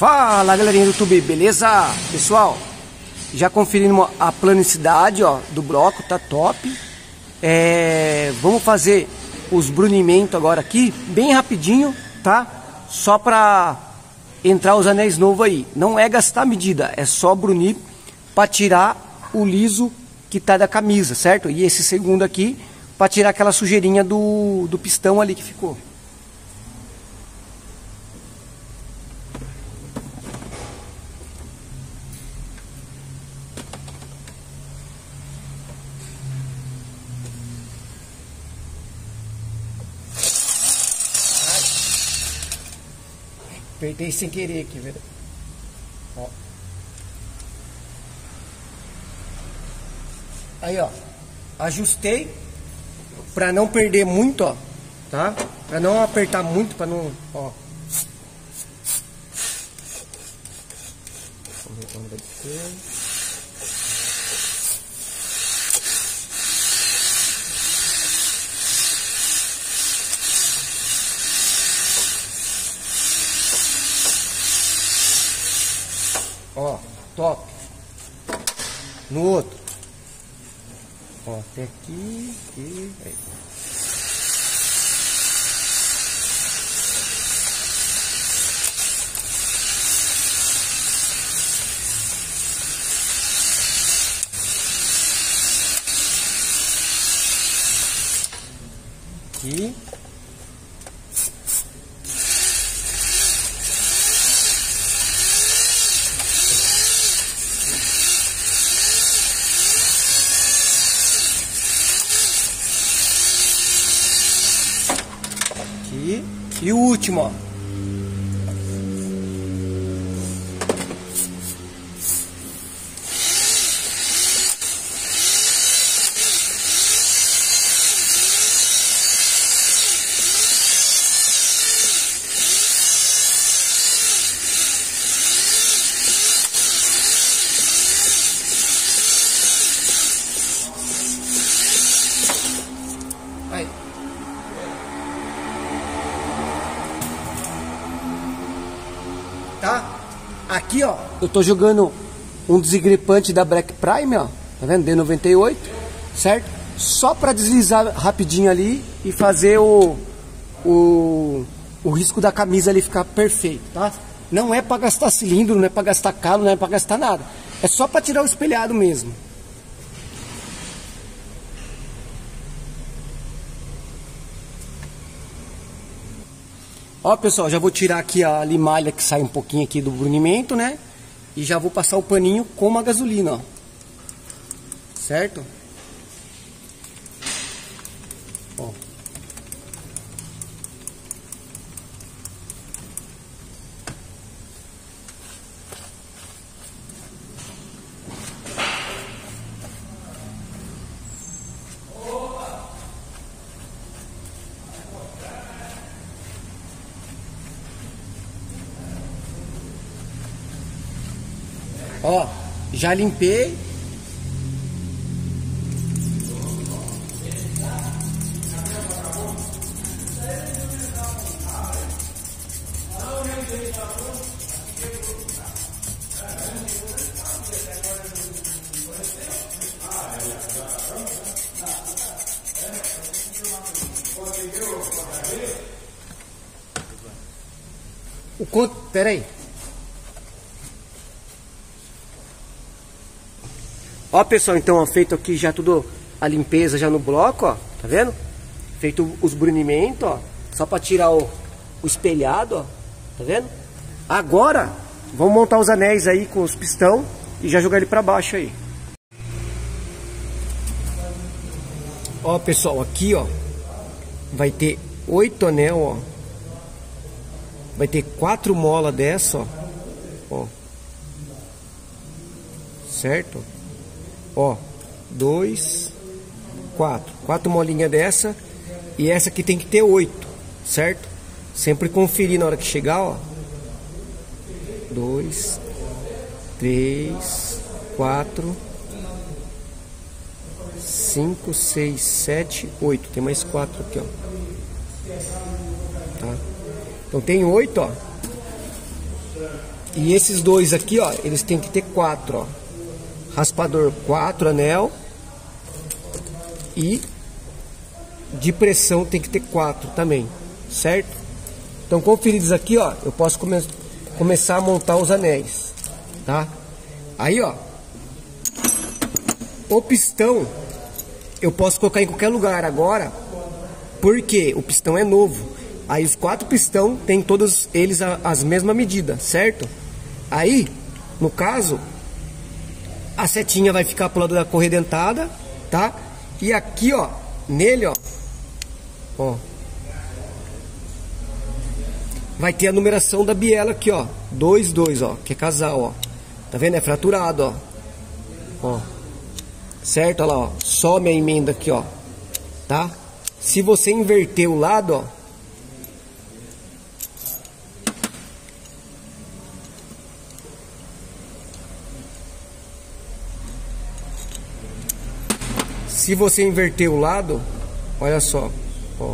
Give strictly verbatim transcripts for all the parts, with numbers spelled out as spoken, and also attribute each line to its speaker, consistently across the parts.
Speaker 1: Fala galerinha do YouTube, beleza? Pessoal, já conferindo a planicidade, ó, do bloco, tá top. É, vamos fazer os brunimentos agora aqui, bem rapidinho, tá? Só pra entrar os anéis novos aí. Não é gastar medida, é só brunir pra tirar o liso que tá da camisa, certo? E esse segundo aqui, pra tirar aquela sujeirinha do, do pistão ali que ficou. Apertei sem querer aqui, velho. Ó. Aí, ó. Ajustei pra não perder muito, ó. Tá? Pra não apertar muito, pra não... Ó. Vamos ver como vai ser. Ó, top. No outro. Ó, até aqui, aqui, aí. Aqui. Aqui. E o último, ó. Aí. Tá? Aqui, ó, eu tô jogando um desengripante da Black Prime, ó. Tá vendo? D noventa e oito, certo? Só pra deslizar rapidinho ali e fazer o, o, o risco da camisa ali ficar perfeito, tá? Não é pra gastar cilindro, não é pra gastar calo, não é pra gastar nada. É só pra tirar o espelhado mesmo. Ó, pessoal, já vou tirar aqui a limalha que sai um pouquinho aqui do brunimento, né? E já vou passar o paninho com uma gasolina, ó. Certo? Ó. Ó, já limpei. O quanto? Pera aí. Ó, pessoal, então, ó, feito aqui já tudo a limpeza já no bloco, ó, tá vendo? Feito os brunimentos, ó, só pra tirar o, o espelhado, ó, tá vendo? Agora, vamos montar os anéis aí com os pistão e já jogar ele pra baixo aí. Ó, pessoal, aqui, ó, vai ter oito anel, ó. Vai ter quatro molas dessa, ó, ó. Certo? Ó, dois, quatro. Quatro molinhas dessa. E essa aqui tem que ter oito, certo? Sempre conferir na hora que chegar, ó. Dois, três, quatro, cinco, seis, sete, oito. Tem mais quatro aqui, ó. Tá? Então tem oito, ó. E esses dois aqui, ó, eles têm que ter quatro, ó. Raspador quatro anel. E de pressão tem que ter quatro também, certo? Então, conferidos aqui, ó, eu posso come começar a montar os anéis, tá? Aí, ó, o pistão eu posso colocar em qualquer lugar agora, porque o pistão é novo. Aí os quatro pistão tem todos eles a, as mesmas medidas, certo? Aí, no caso, a setinha vai ficar pro lado da corredentada, tá? E aqui, ó, nele, ó, ó, vai ter a numeração da biela aqui, ó, dois, dois, ó, que é casal, ó. Tá vendo? É fraturado, ó. Ó. Certo? Olha lá, ó. Some a emenda aqui, ó. Tá? Se você inverter o lado, ó, se você inverter o lado, olha só, ó.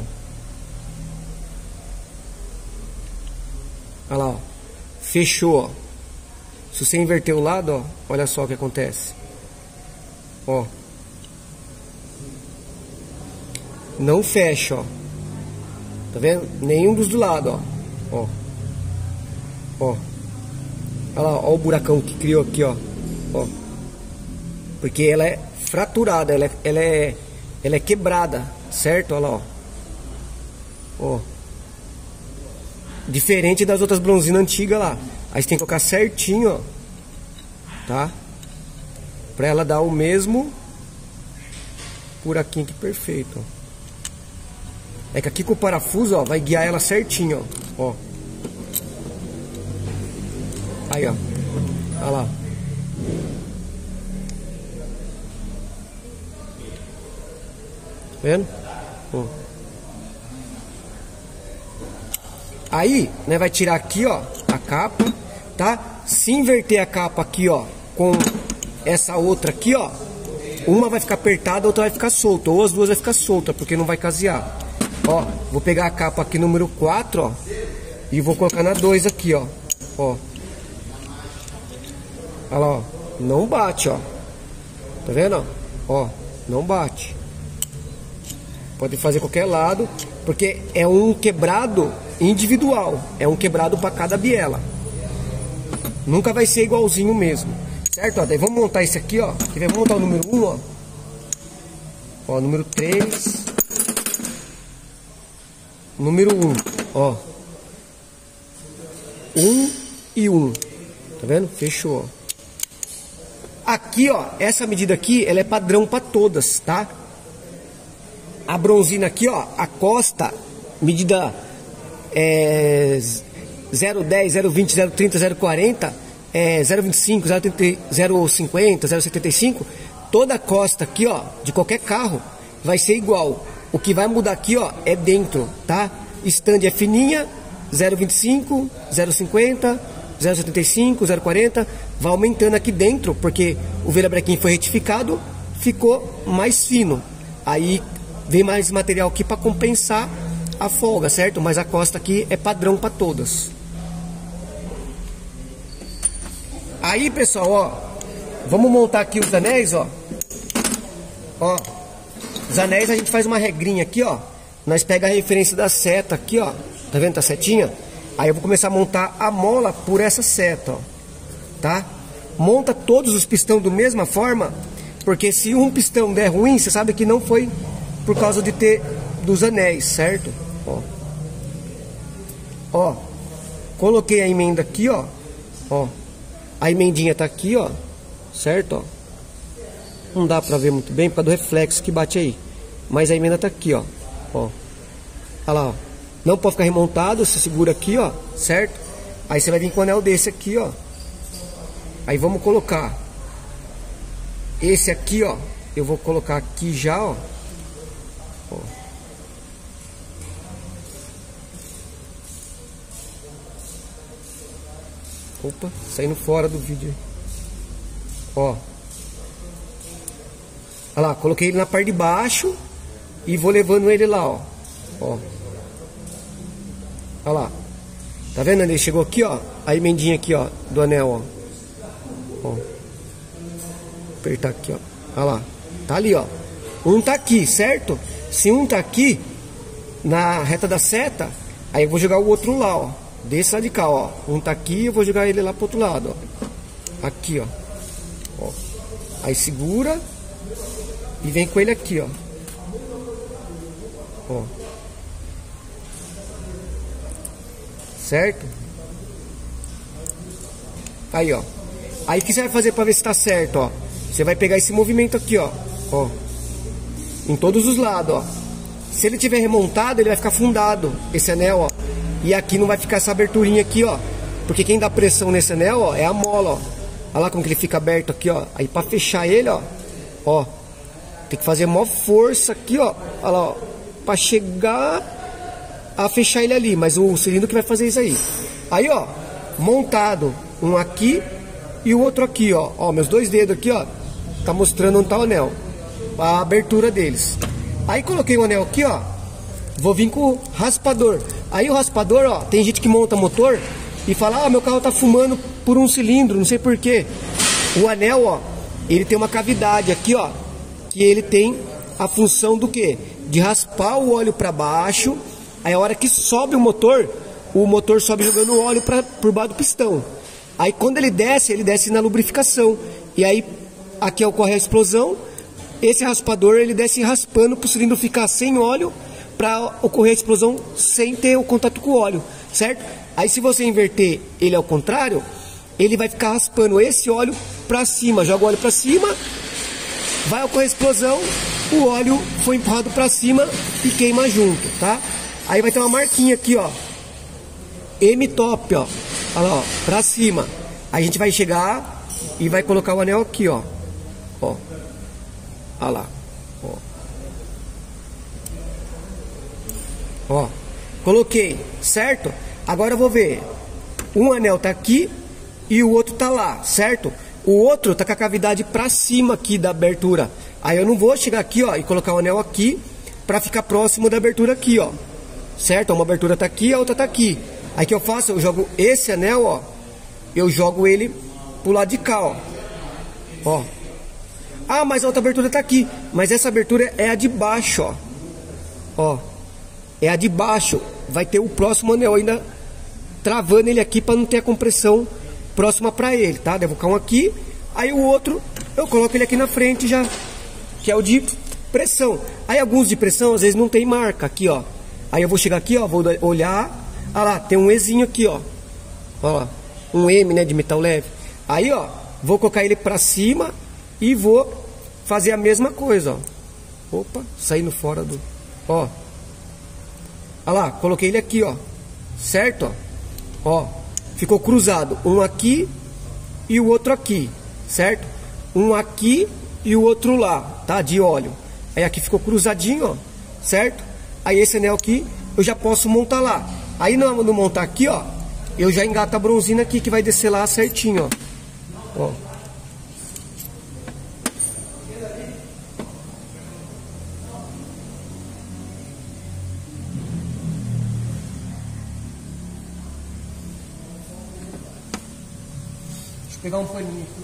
Speaker 1: Olha lá, ó. Fechou, ó. Se você inverter o lado, ó, olha só o que acontece. Ó. Não fecha, ó. Tá vendo? Nenhum dos do lado, ó. Ó. Ó. Olha lá, ó o buracão que criou aqui, ó. Ó. Porque ela é fraturada, ela é, ela é, ela é quebrada, certo? Olha lá, ó. Ó. Diferente das outras bronzinas antigas lá. Aí você tem que colocar certinho, ó. Tá? Pra ela dar o mesmo buraquinho que perfeito, ó. É que aqui com o parafuso, ó, vai guiar ela certinho, ó. Ó. Aí, ó. Olha lá. Tá vendo? Ó. Aí, né, vai tirar aqui, ó, a capa, tá? Se inverter a capa aqui, ó, com essa outra aqui, ó, uma vai ficar apertada, a outra vai ficar solta, ou as duas vai ficar solta, porque não vai casear. Ó, vou pegar a capa aqui número quatro, ó, e vou colocar na dois aqui, ó. Ó. Olha lá, ó. Não bate, ó. Tá vendo? Ó, não bate. Pode fazer qualquer lado, porque é um quebrado individual, é um quebrado para cada biela. Nunca vai ser igualzinho mesmo, certo? Ó, daí vamos montar esse aqui, ó. Vamos montar o número um, ó. Ó, número três. Número um, ó. um e um. Tá vendo? Fechou, ó. Aqui, ó, essa medida aqui, ela é padrão para todas, tá? A bronzina aqui, ó, a costa, medida é, zero dez, zero vinte, zero trinta, zero quarenta, é, zero vinte e cinco, zero cinquenta, zero setenta e cinco, toda a costa aqui, ó, de qualquer carro, vai ser igual. O que vai mudar aqui, ó, é dentro, tá? Stand é fininha, zero vinte e cinco, zero cinquenta, zero setenta e cinco, zero quarenta, vai aumentando aqui dentro, porque o virabrequim foi retificado, ficou mais fino. Aí vem mais material aqui para compensar a folga, certo? Mas a costa aqui é padrão para todas. Aí, pessoal, ó, vamos montar aqui os anéis, ó. Ó, os anéis a gente faz uma regrinha aqui, ó. Nós pega a referência da seta aqui, ó. Tá vendo a setinha? Aí eu vou começar a montar a mola por essa seta, ó. Tá? Monta todos os pistões da mesma forma, porque se um pistão der ruim, você sabe que não foi por causa de ter dos anéis, certo? Ó. Ó. Coloquei a emenda aqui, ó. Ó. A emendinha tá aqui, ó. Certo, ó. Não dá pra ver muito bem por causa do reflexo que bate aí. Mas a emenda tá aqui, ó. Ó. Olha lá, ó. Não pode ficar remontado, você segura aqui, ó. Certo? Aí você vai vir com um anel desse aqui, ó. Aí vamos colocar esse aqui, ó. Eu vou colocar aqui já, ó. Ó. Opa, saindo fora do vídeo. Ó. Olha lá, coloquei ele na parte de baixo e vou levando ele lá, ó. Ó. Olha lá. Tá vendo? Ele chegou aqui, ó. A emendinha aqui, ó, do anel, ó. Ó. Apertar aqui, ó. Olha lá. Tá ali, ó. Um tá aqui, certo? Se um tá aqui, na reta da seta, aí eu vou jogar o outro lá, ó. Desse lado de cá, ó. Um tá aqui, eu vou jogar ele lá pro outro lado, ó. Aqui, ó. Ó. Aí segura e vem com ele aqui, ó. Ó. Certo? Aí, ó. Aí o que você vai fazer pra ver se tá certo, ó? Você vai pegar esse movimento aqui, ó. Ó. Em todos os lados, ó. Se ele tiver remontado, ele vai ficar afundado, esse anel, ó. E aqui não vai ficar essa aberturinha aqui, ó. Porque quem dá pressão nesse anel, ó, é a mola, ó. Olha lá como que ele fica aberto aqui, ó. Aí pra fechar ele, ó. Ó. Tem que fazer maior força aqui, ó. Olha lá, ó. Pra chegar a fechar ele ali. Mas o cilindro que vai fazer isso aí. Aí, ó. Montado. Um aqui e o outro aqui, ó. Ó, meus dois dedos aqui, ó. Tá mostrando onde tá o anel. A abertura deles. Aí coloquei o anel aqui, ó. Vou vir com o raspador. Aí o raspador, ó, tem gente que monta motor e fala, ah, meu carro tá fumando por um cilindro, não sei porquê. O anel, ó, ele tem uma cavidade aqui, ó, que ele tem a função do quê? De raspar o óleo para baixo. Aí a hora que sobe o motor, o motor sobe jogando o óleo pra, por baixo do pistão. Aí quando ele desce, ele desce na lubrificação. E aí aqui ocorre a explosão. Esse raspador, ele desce raspando para o cilindro ficar sem óleo, para ocorrer a explosão sem ter o contato com o óleo, certo? Aí se você inverter ele ao contrário, ele vai ficar raspando esse óleo para cima, joga o óleo para cima, vai ocorrer a explosão, o óleo foi empurrado para cima e queima junto, tá? Aí vai ter uma marquinha aqui, ó, M-top, ó, olha lá, ó, para cima. Aí a gente vai chegar e vai colocar o anel aqui, ó, ó, olha lá, ó. Ó, coloquei, certo? Agora eu vou ver. Um anel tá aqui e o outro tá lá, certo? O outro tá com a cavidade pra cima aqui da abertura. Aí eu não vou chegar aqui, ó, e colocar o anel aqui pra ficar próximo da abertura aqui, ó. Certo? Uma abertura tá aqui, a outra tá aqui. Aí o que eu faço? Eu jogo esse anel, ó. Eu jogo ele pro lado de cá, ó. Ó. Ah, mas a outra abertura tá aqui. Mas essa abertura é a de baixo, ó. Ó. É a de baixo. Vai ter o próximo anel ainda travando ele aqui para não ter a compressão próxima para ele, tá? Devo colocar um aqui. Aí o outro eu coloco ele aqui na frente já, que é o de pressão. Aí alguns de pressão às vezes não tem marca aqui, ó. Aí eu vou chegar aqui, ó, vou olhar. Ah lá, tem um Ezinho aqui, ó. Ó, um M, né, de metal leve. Aí, ó, vou colocar ele para cima e vou fazer a mesma coisa, ó. Opa, saindo fora do... Ó. Olha lá, coloquei ele aqui, ó. Certo? Ó. Ó. Ficou cruzado. Um aqui e o outro aqui. Certo? Um aqui e o outro lá, tá? De óleo. Aí aqui ficou cruzadinho, ó. Certo? Aí esse anel aqui eu já posso montar lá. Aí no, no montar aqui, ó, eu já engato a bronzina aqui que vai descer lá certinho, ó. Ó. Deixa eu pegar um paninho aqui.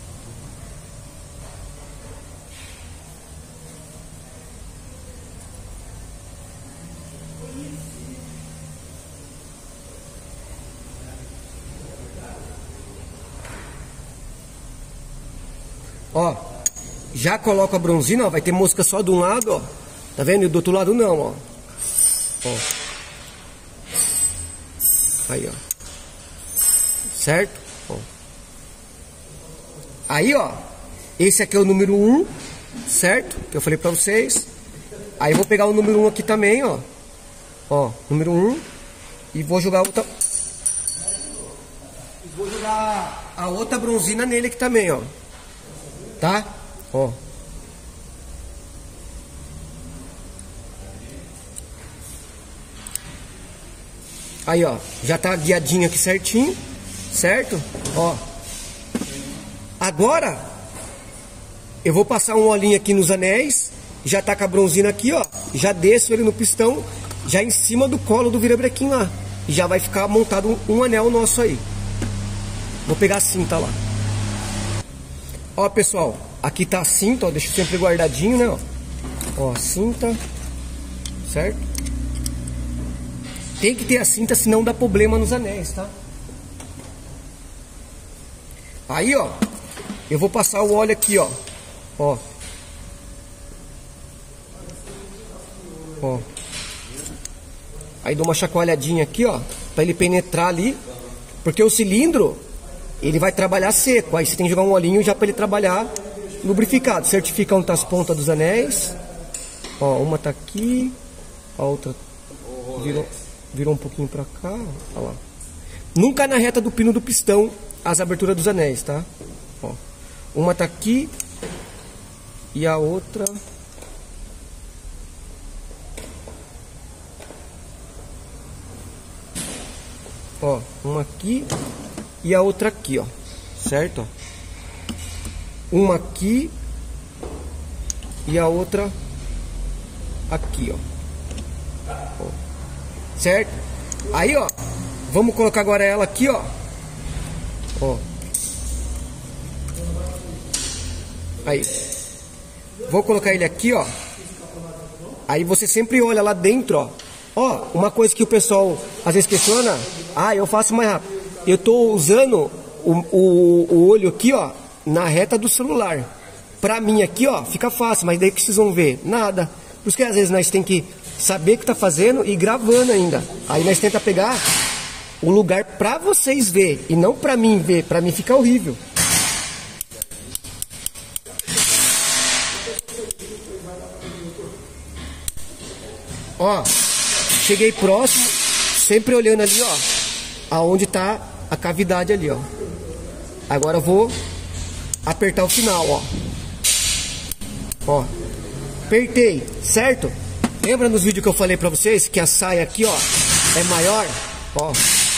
Speaker 1: Ó, já coloco a bronzina, ó, vai ter mosca só de um lado, ó. Tá vendo? E do outro lado não, ó. Ó. Aí, ó. Certo? Ó. Aí, ó. Esse aqui é o número um, certo? Que eu falei pra vocês. Aí eu vou pegar o número um aqui também, ó. Ó, número um. E vou jogar outra... Vou jogar a outra bronzina nele aqui também, ó. Tá? Ó. Aí, ó. Já tá guiadinho aqui certinho. Certo? Ó. Agora, eu vou passar um olhinho aqui nos anéis. Já tá com a bronzina aqui, ó. Já desço ele no pistão. Já em cima do colo do virabrequim lá. e já vai ficar montado um, um anel nosso aí. Vou pegar a cinta lá. Ó, pessoal, aqui tá a cinta, ó, deixa sempre guardadinho, né, ó. Ó, cinta, certo? Tem que ter a cinta, senão dá problema nos anéis, tá? Aí, ó, eu vou passar o óleo aqui, ó. Ó. Ó. Aí dou uma chacoalhadinha aqui, ó, pra ele penetrar ali. Porque o cilindro, ele vai trabalhar seco. Aí você tem que jogar um olhinho já pra ele trabalhar lubrificado. Certifica onde tá as pontas dos anéis. Ó, uma tá aqui, a outra virou, virou um pouquinho pra cá. Ó lá. Nunca na reta do pino do pistão as aberturas dos anéis, tá? Ó. Uma tá aqui e a outra... Ó, uma aqui e a outra aqui, ó. Certo? Uma aqui e a outra aqui, ó. Ó. Certo? Aí, ó, vamos colocar agora ela aqui, ó. Ó. Aí. Vou colocar ele aqui, ó. Aí você sempre olha lá dentro, ó. Ó, uma coisa que o pessoal às vezes questiona. Ah, eu faço mais rápido. Eu tô usando o, o, o olho aqui, ó, na reta do celular. Pra mim aqui, ó, fica fácil. Mas daí que vocês vão ver? Nada. Por isso que às vezes nós tem que saber o que tá fazendo e gravando ainda. Aí nós tenta pegar o lugar pra vocês ver e não pra mim ver. Pra mim fica horrível. Ó, cheguei próximo, sempre olhando ali, ó, aonde tá a cavidade ali, ó. Agora eu vou apertar o final, ó. Ó, apertei, certo? Lembra nos vídeos que eu falei pra vocês que a saia aqui, ó, é maior? Ó.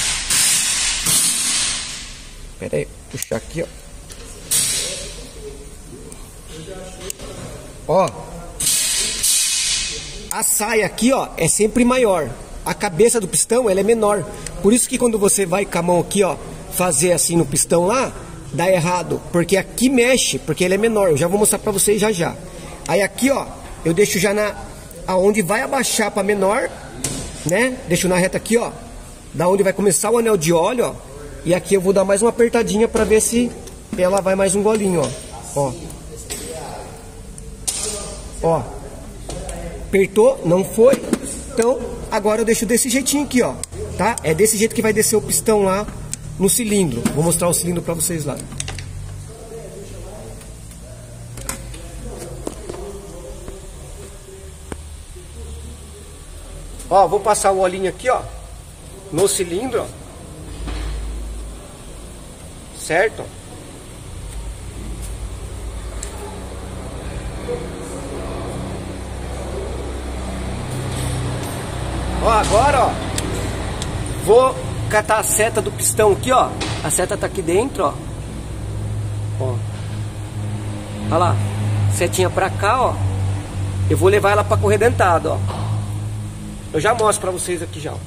Speaker 1: Pera aí, puxar aqui, ó. Ó. A saia aqui, ó, é sempre maior. A cabeça do pistão, ela é menor. Por isso que quando você vai com a mão aqui, ó, fazer assim no pistão lá, dá errado. Porque aqui mexe, porque ele é menor. Eu já vou mostrar pra vocês já já. Aí aqui, ó, eu deixo já na... aonde vai abaixar pra menor, né? Deixo na reta aqui, ó. Da onde vai começar o anel de óleo, ó. E aqui eu vou dar mais uma apertadinha pra ver se ela vai mais um golinho, ó. Ó. Ó. Apertou, não foi. Então, agora eu deixo desse jeitinho aqui, ó. Tá? É desse jeito que vai descer o pistão lá no cilindro. Vou mostrar o cilindro pra vocês lá. Ó, vou passar o olhinho aqui, ó, no cilindro, ó. Certo? Ó, agora, ó, vou catar a seta do pistão aqui, ó. A seta tá aqui dentro, ó. Ó. Olha lá. Setinha pra cá, ó. Eu vou levar ela pra correr dentado, ó. Eu já mostro pra vocês aqui já, ó.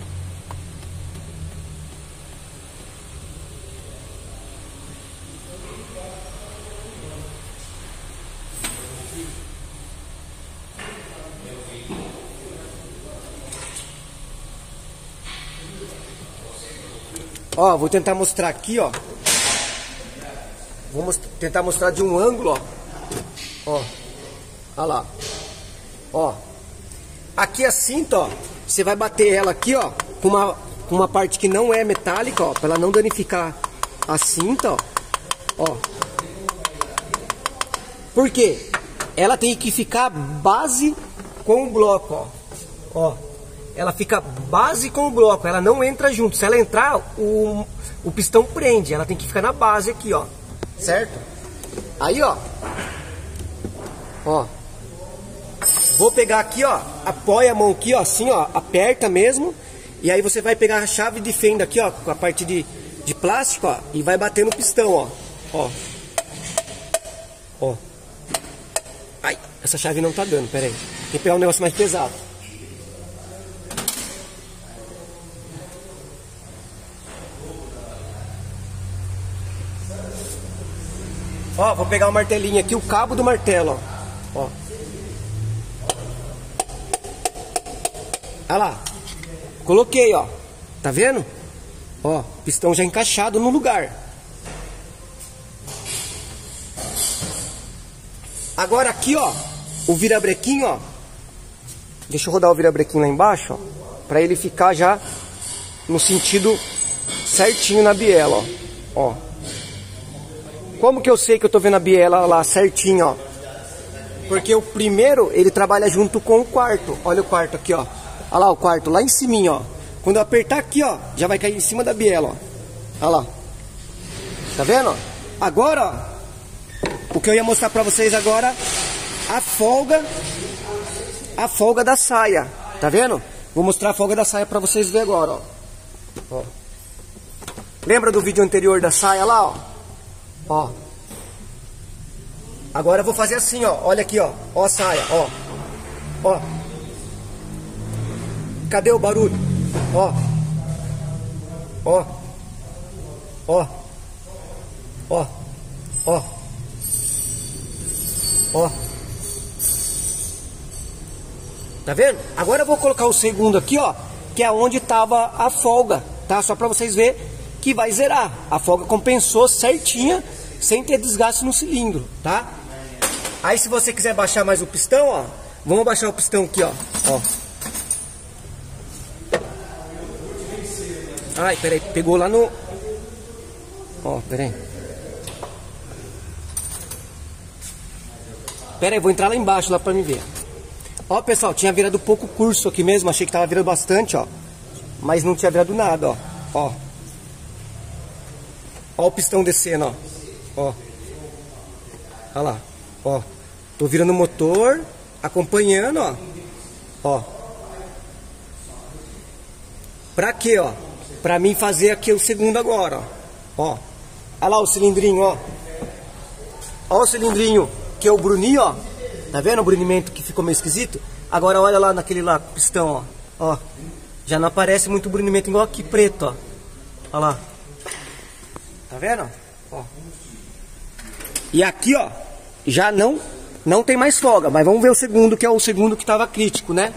Speaker 1: Ó, vou tentar mostrar aqui, ó. Vou most- tentar mostrar de um ângulo, ó. Ó. Olha lá. Ó. Aqui a cinta, ó. Você vai bater ela aqui, ó, com uma, com uma parte que não é metálica, ó, pra ela não danificar a cinta, ó. Ó. Por quê? Ela tem que ficar base com o bloco, ó. Ó. Ela fica base com o bloco, ela não entra junto. Se ela entrar, o, o pistão prende. Ela tem que ficar na base aqui, ó. Certo? Aí, ó. Ó. Vou pegar aqui, ó. Apoia a mão aqui, ó. Assim, ó. Aperta mesmo. E aí você vai pegar a chave de fenda aqui, ó. Com a parte de, de plástico, ó. E vai bater no pistão, ó. Ó. Ó. Ai, essa chave não tá dando, pera aí. Tem que pegar um negócio mais pesado. Ó, vou pegar o martelinho aqui, o cabo do martelo, ó. Ó. Olha lá. Coloquei, ó. Tá vendo? Ó, pistão já encaixado no lugar. Agora aqui, ó, o virabrequim, ó. Deixa eu rodar o virabrequim lá embaixo, ó, pra ele ficar já no sentido certinho na biela, ó. Ó. Como que eu sei que eu tô vendo a biela lá certinho, ó? Porque o primeiro, ele trabalha junto com o quarto. Olha o quarto aqui, ó. Olha lá o quarto, lá em cima, ó. Quando eu apertar aqui, ó, já vai cair em cima da biela, ó. Olha lá. Tá vendo? Agora, ó, o que eu ia mostrar pra vocês agora, a folga, a folga da saia. Tá vendo? Vou mostrar a folga da saia pra vocês verem agora, ó. Ó. Lembra do vídeo anterior da saia lá, ó? Ó. Agora eu vou fazer assim, ó. Olha aqui, ó. Ó a saia, ó. Ó. Cadê o barulho? Ó. Ó. Ó. Ó. Ó. Ó. Tá vendo? Agora eu vou colocar o segundo aqui, ó, que é onde tava a folga, tá? Só pra vocês verem que vai zerar. A folga compensou certinha, sem ter desgaste no cilindro, tá? Aí se você quiser baixar mais o pistão, ó, vamos baixar o pistão aqui, ó. Ó. Ai, peraí, pegou lá no... Ó, peraí. Peraí, vou entrar lá embaixo lá pra me ver. Ó, pessoal, tinha virado pouco curso aqui mesmo, achei que tava virando bastante, ó. Mas não tinha virado nada, ó. Ó. Ó o pistão descendo, ó. Ó. Olha lá. Ó. Tô virando o motor, acompanhando, ó. Ó. Pra quê, ó? Pra mim fazer aqui o segundo agora, ó. Ó. Olha lá o cilindrinho, ó. Ó o cilindrinho, que é o bruninho, ó. Tá vendo o brunimento que ficou meio esquisito? Agora olha lá naquele lá, pistão, ó. Ó. Já não aparece muito brunimento igual aqui, preto, ó. Olha lá. Tá vendo? Ó. E aqui, ó, já não, não tem mais folga. Mas vamos ver o segundo, que é o segundo que tava crítico, né?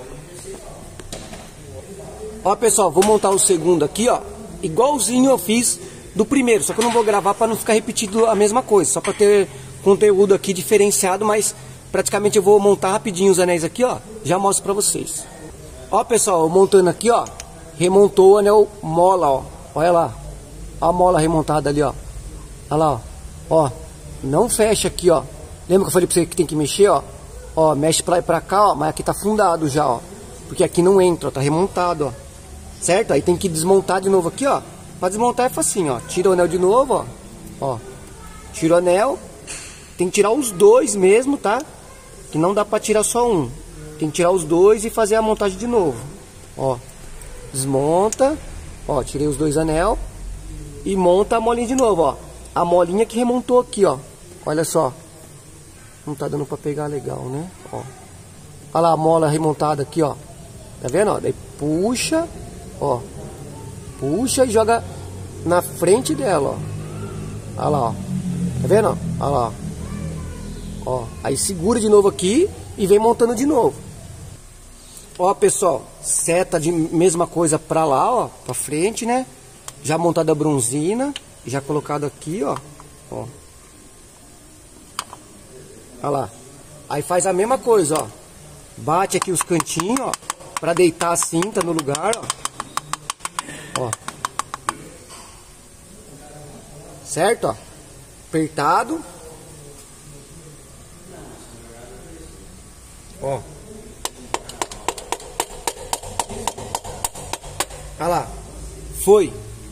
Speaker 1: Ó, pessoal, vou montar o segundo aqui, ó. Igualzinho eu fiz do primeiro. Só que eu não vou gravar para não ficar repetido a mesma coisa. Só para ter conteúdo aqui diferenciado, mas praticamente eu vou montar rapidinho os anéis aqui, ó. Já mostro pra vocês. Ó, pessoal, eu montando aqui, ó. Remontou o anel mola, ó. Olha lá. Ó a mola remontada ali, ó. Olha lá, ó. Ó. Não fecha aqui, ó. Lembra que eu falei pra você que tem que mexer, ó? Ó, mexe pra lá e pra cá, ó. Mas aqui tá fundado já, ó. Porque aqui não entra, ó. Tá remontado, ó. Certo? Aí tem que desmontar de novo aqui, ó. Pra desmontar é facinho, ó. Tira o anel de novo, ó. Ó. Tira o anel. Tem que tirar os dois mesmo, tá? Que não dá pra tirar só um. Tem que tirar os dois e fazer a montagem de novo. Ó. Desmonta. Ó, tirei os dois anel. E monta a molinha de novo, ó. A molinha que remontou aqui, ó. Olha só. Não tá dando pra pegar legal, né? Ó. Olha lá a mola remontada aqui, ó. Tá vendo, ó? Daí puxa, ó. Puxa e joga na frente dela, ó. Olha lá, ó. Tá vendo, ó? Olha lá, ó. Ó, aí segura de novo aqui e vem montando de novo. Ó, pessoal, seta de mesma coisa pra lá, ó, pra frente, né? Já montada a bronzina, já colocado aqui, ó. Ó. Olha lá. Aí faz a mesma coisa, ó. Bate aqui os cantinhos, ó, pra deitar a cinta no lugar, ó. Ó. Certo, ó. Apertado. Ó. Olha lá. Foi.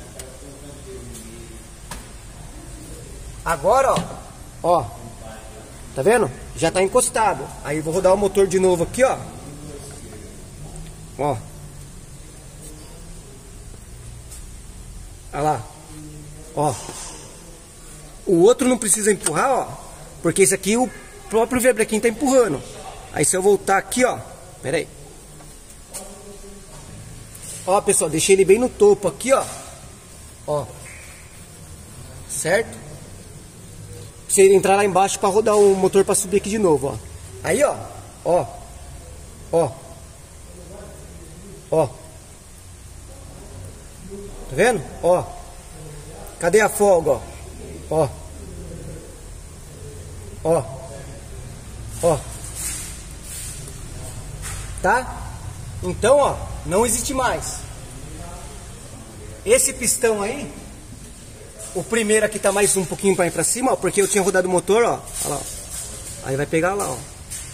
Speaker 1: Agora, ó. Ó. Tá vendo? Já tá encostado. Aí eu vou rodar o motor de novo aqui, ó. Ó. Olha lá. Ó. O outro não precisa empurrar, ó. Porque esse aqui o próprio virabrequim tá empurrando. Aí se eu voltar aqui, ó. Pera aí. Ó, pessoal, deixei ele bem no topo aqui, ó. Ó. Certo? você entrar lá embaixo para rodar o motor para subir aqui de novo, ó. Aí, ó, ó, ó, ó, tá vendo? Ó, cadê a folga, ó, ó, ó, ó, tá? Então, ó, não existe mais. Esse pistão aí, o primeiro aqui tá mais um pouquinho para ir para cima, ó, porque eu tinha rodado o motor, ó, olha lá, ó. Aí vai pegar lá, ó.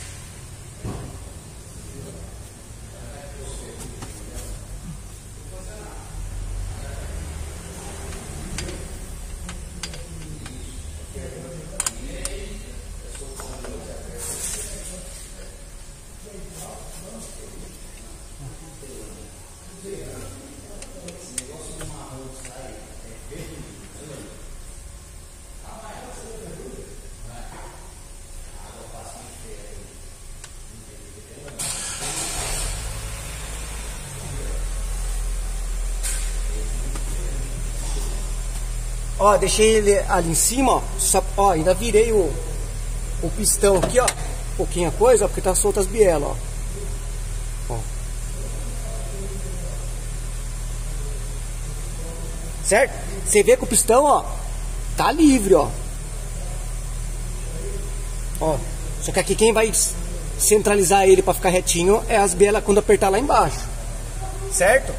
Speaker 1: Ó, deixei ele ali em cima, ó, só, ó, ainda virei o, o pistão aqui, ó, um pouquinho a coisa, ó, porque tá solta as bielas, ó. Ó. Certo? Você vê que o pistão, ó, tá livre, ó. Ó, só que aqui quem vai centralizar ele para ficar retinho é as bielas quando apertar lá embaixo. Certo?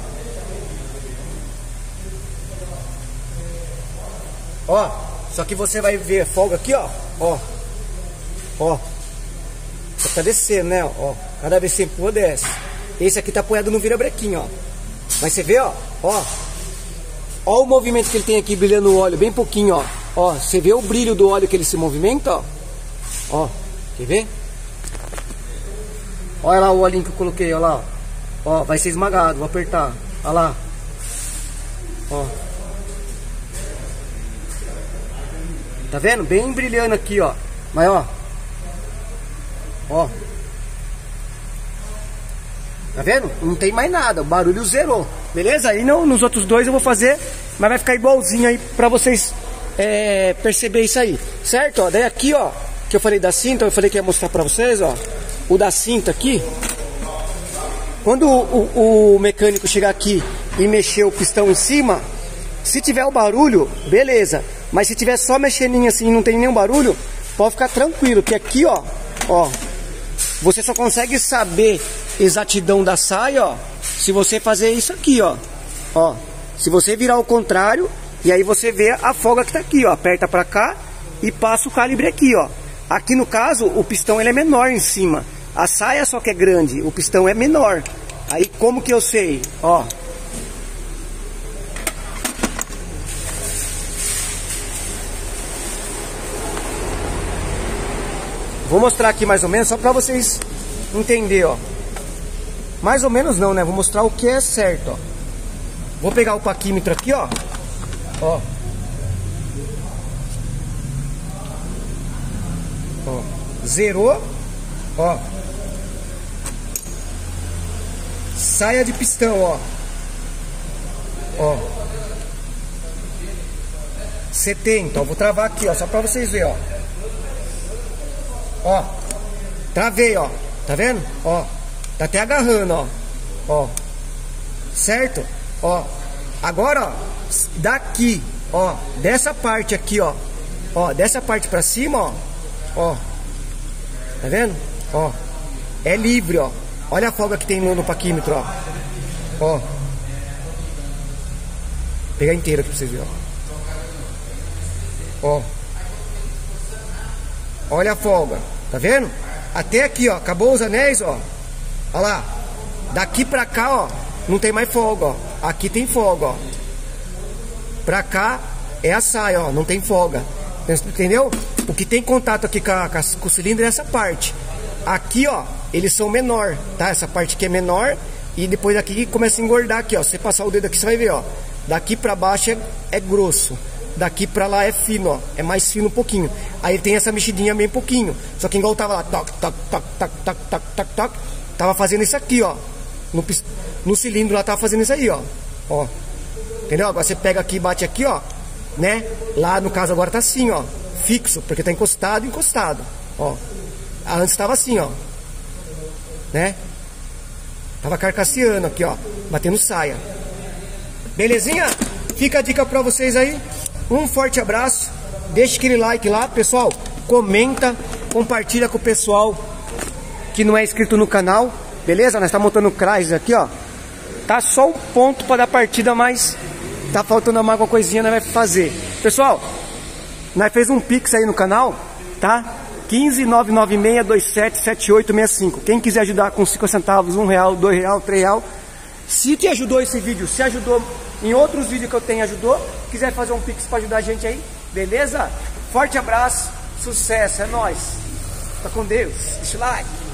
Speaker 1: Ó, só que você vai ver folga aqui, ó, ó, ó, só tá descendo, né, ó, cada vez que você empurra, desce. Esse aqui tá apoiado no virabrequinho, ó, mas você vê, ó, ó, ó o movimento que ele tem aqui brilhando o óleo, bem pouquinho, ó, ó, você vê o brilho do óleo que ele se movimenta, ó, ó, quer ver? Olha lá o olhinho que eu coloquei, ó lá, ó, vai ser esmagado, vou apertar, ó lá, ó. Tá vendo? Bem brilhando aqui, ó. Mas, ó. Ó. Tá vendo? Não tem mais nada. O barulho zerou. Beleza? Aí não, nos outros dois eu vou fazer. Mas vai ficar igualzinho aí pra vocês é, perceber isso aí. Certo? Ó, daí aqui, ó. Que eu falei da cinta. Eu falei que ia mostrar pra vocês, ó. O da cinta aqui. Quando o, o, o mecânico chegar aqui e mexer o pistão em cima. Se tiver o barulho, beleza. Mas se tiver só mexendo assim e não tem nenhum barulho, pode ficar tranquilo. Que aqui, ó, ó, você só consegue saber exatidão da saia, ó, se você fazer isso aqui, ó. Ó, se você virar ao contrário, e aí você vê a folga que tá aqui, ó. Aperta pra cá e passa o calibre aqui, ó. Aqui no caso, o pistão ele é menor em cima. A saia só que é grande, o pistão é menor. Aí como que eu sei? Ó. Vou mostrar aqui mais ou menos, só para vocês entenderem, ó. Mais ou menos não, né? Vou mostrar o que é certo, ó. Vou pegar o paquímetro aqui, ó. Ó. Ó. Zerou. Ó. Saia de pistão, ó. Ó. setenta, ó. Vou travar aqui, ó, só para vocês verem, ó. Ó, travei, ó, tá vendo? Ó, tá até agarrando, ó, ó, certo? Ó, agora, ó, daqui, ó, dessa parte aqui, ó, ó, dessa parte pra cima, ó, ó, tá vendo? Ó, é livre, ó, olha a folga que tem no, no paquímetro, ó, ó, vou pegar inteiro aqui pra vocês verem, ó, ó, olha a folga. Tá vendo? Até aqui, ó. Acabou os anéis, ó. Olha lá. Daqui pra cá, ó. Não tem mais folga, ó. Aqui tem folga, ó. Pra cá é a saia, ó. Não tem folga. Entendeu? O que tem contato aqui com, a, com o cilindro é essa parte. Aqui, ó. Eles são menor, tá? Essa parte aqui é menor. E depois aqui começa a engordar aqui, ó. Se você passar o dedo aqui, você vai ver, ó. Daqui pra baixo é, é grosso. Daqui pra lá é fino, ó. É mais fino um pouquinho. Aí tem essa mexidinha bem pouquinho. Só que igual tava lá, toc, toc, toc, toc, toc, toc, toc, toc, tava fazendo isso aqui, ó. No, no cilindro lá tava fazendo isso aí, ó. Ó. Entendeu? Agora você pega aqui e bate aqui, ó. Né? Lá no caso agora tá assim, ó. fixo, porque tá encostado, encostado, ó. Antes tava assim, ó, né? Tava carcasseando aqui, ó, batendo saia. Belezinha? Fica a dica pra vocês aí. Um forte abraço. Deixa aquele like lá, pessoal. Comenta, compartilha com o pessoal que não é inscrito no canal. Beleza? Nós tá montando o Crysis aqui, ó. Tá só um ponto para dar partida, mas tá faltando mais alguma coisinha, nós vai fazer. Pessoal, nós fez um Pix aí no canal, tá? quinze, nove nove seis, dois sete, sete oito seis cinco. Quem quiser ajudar com cinco centavos, um real, dois real, três real. Se te ajudou esse vídeo, se ajudou em outros vídeos que eu tenho, ajudou, quiser fazer um Pix para ajudar a gente aí, beleza? Forte abraço, sucesso, é nóis. Fica com Deus, deixa o like.